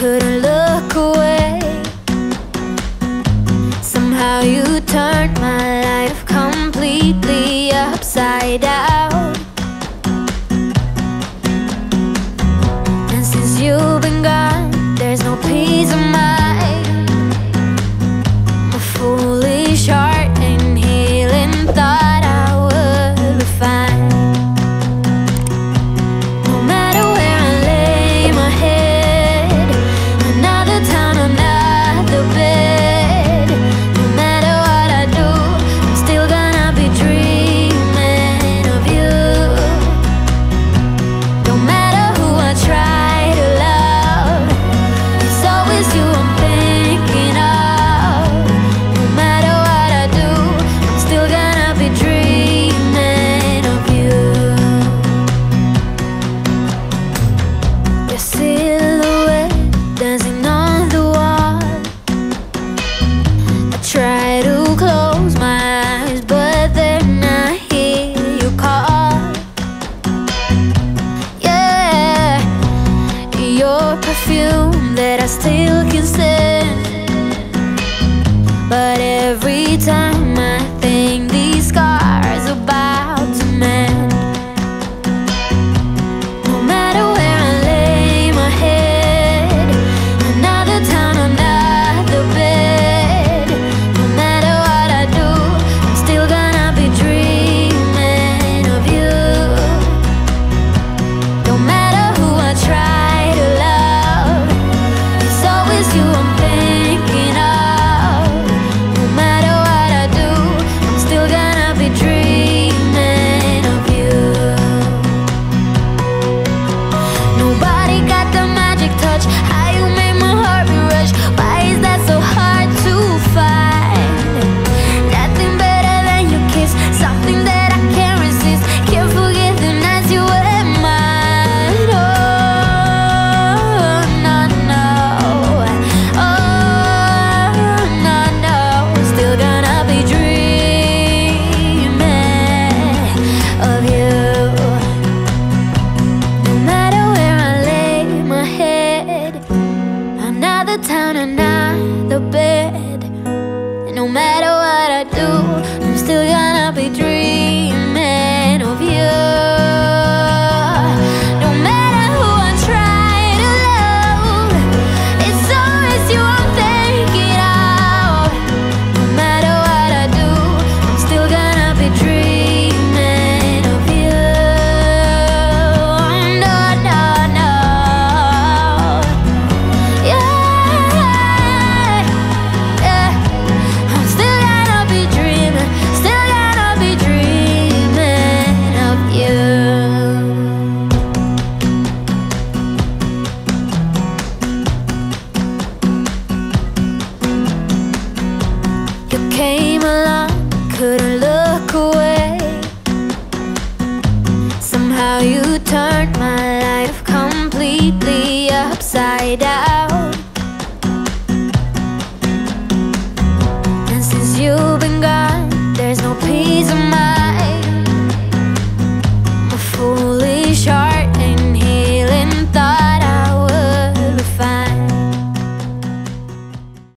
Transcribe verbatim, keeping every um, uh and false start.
couldn't look away. Somehow you turned my life completely upside down. And since you've been gone, there's no peace of mind. My foolish heart ain't healing, thought I would be fine. No matter where I lay my head, another town, another bed. No matter what I do, I'm still gonna be dreaming of you. No matter who I try to love, it's always you I'm thinking of. No matter what I do, I'm still gonna be dreaming of you. Your silhouette dancing on the wall. I try to close my eyes, but then I hear you call. Yeah, your perfume that I still can stand. But every time I think these scars about to mend. No matter where I lay my head, another town, another bed. No matter what I do, I'm still gonna be dreaming of you. No matter who I try to love, it's always you I'm thinking of. No matter what I do, I'm still gonna be dreaming of you. Nobody got the magic touch, how you make my heart rush. Why is that so hard to find? Nothing better than your kiss, something that I can't resist. Can't forget the nights you were mine. Oh, no, no. Oh, no, no. Still gonna be dreaming of you. No matter where I lay my head, another town, another bed. And no matter what I do, I'm still gonna